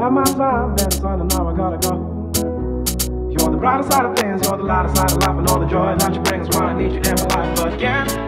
by my side, been son, and now I gotta go. You're the brighter side of things, you're the lighter side of life, and all the joy that you bring is why I need you in my life. But again,